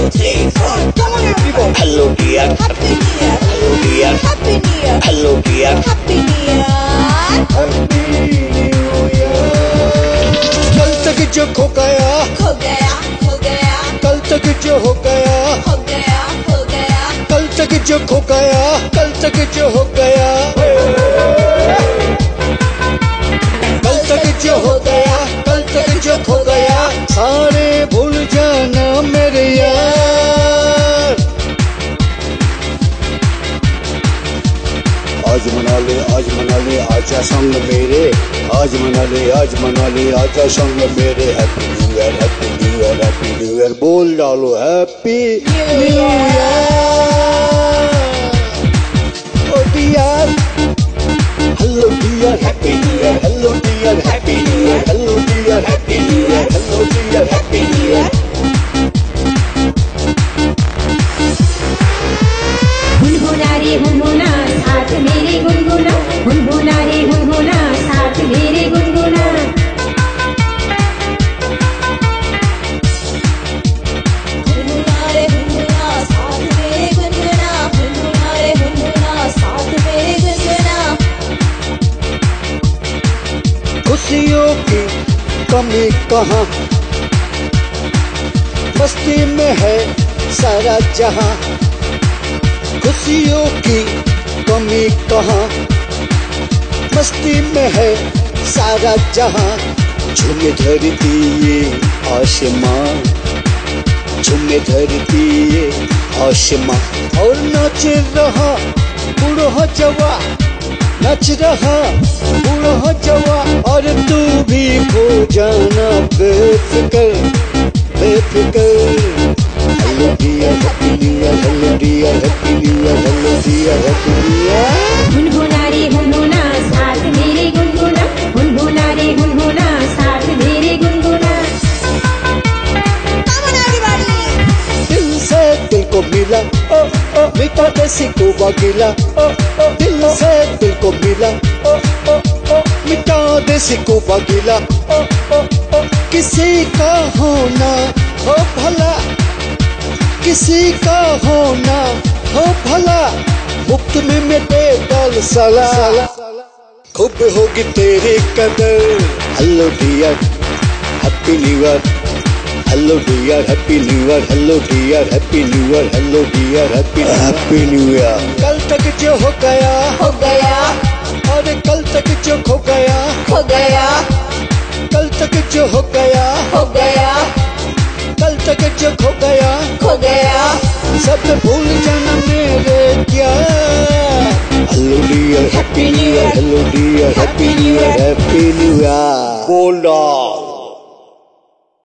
3, 4. Come on everybody. Hello dear. Happy New Year. Hello dear. Happy New Year. Hello dear. Happy New Year. Happy New Year. कल तक जो खो गया, खो गया, खो गया. कल तक जो हो गया, हो गया, हो गया. कल तक जो खो गया, कल तक जो हो गया. कल तक जो हो गया, कल तक जो खो गया, सारे भूल जाना मेरे यार. आज मना ले आजा संग मेरे. आज मना ले आजा संग मेरे. Happy new year, happy new year, happy new year. बोल डालो happy new year. Oh dear, hello dear, happy new year. Hello dear, happy new year. Hello dear, happy new year. Hello dear, happy new year. गुनगुना रे गुनगुना साथ मेरे गुनगुना. गुनगुना रे गुनगुना साथ मेरे गुनगुना. गुनगुना रे गुनगुना साथ मेरे गुनगुना. गुनगुना रे गुनगुना साथ मेरे गुनगुना. खुशियों की कमी कहाँ, मस्ती में है सारा जहां. खुशियों की कमी कहाँ, मस्ती में है सारा जहां. झूमे धरती ये आसमां, झूमे धरती ये आसमां. और नाच रहा बूढ़ा जवा, नाच रहा बूढ़ा जवा. और तू भी हो जाना बेफिक्र, बेफिक्र. Hello dear, happy new year. Hello dear, happy new year. Hello dear, happy new year. गुनगुना रे गुनगुना साथ मेरे गुनगुना. गुनगुना रे गुनगुना साथ मेरे गुनगुना. Come on everybody. दिल से दिल को मिला, ओ ओ मीठा देसी कोबा गिला. ओ ओ दिल से दिल को मिला, ओ ओ ओ मीठा देसी कोबा गिला. ओ ओ ओ किसी का होना हो भला, किसी का होना हो भला. मुफ्त में मैं दे डाल साला, खूब होगी तेरी कदर. Hello dear, happy new year. Hello dear, happy new year. Hello dear, happy new year. Hello dear, happy new year. कल तक जो हो गया, हो गया, और कल तक जो खो गया, खो गया. कल तक जो हो गया, हो गया, कल तक जो खो गया, खो गया. सब भूल जाना मेरे यार. Hello dear, happy new year. Hello dear, happy new year. Happy new year. बोल डाल.